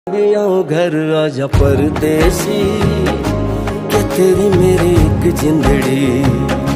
गया घर आजा परदेसी, क्या तेरी मेरी एक जिंदड़ी।